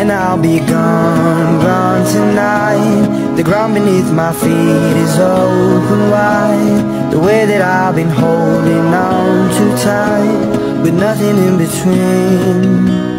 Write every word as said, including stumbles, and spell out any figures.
then I'll be gone, gone tonight. The ground beneath my feet is open wide. The way that I've been holding on too tight, with nothing in between.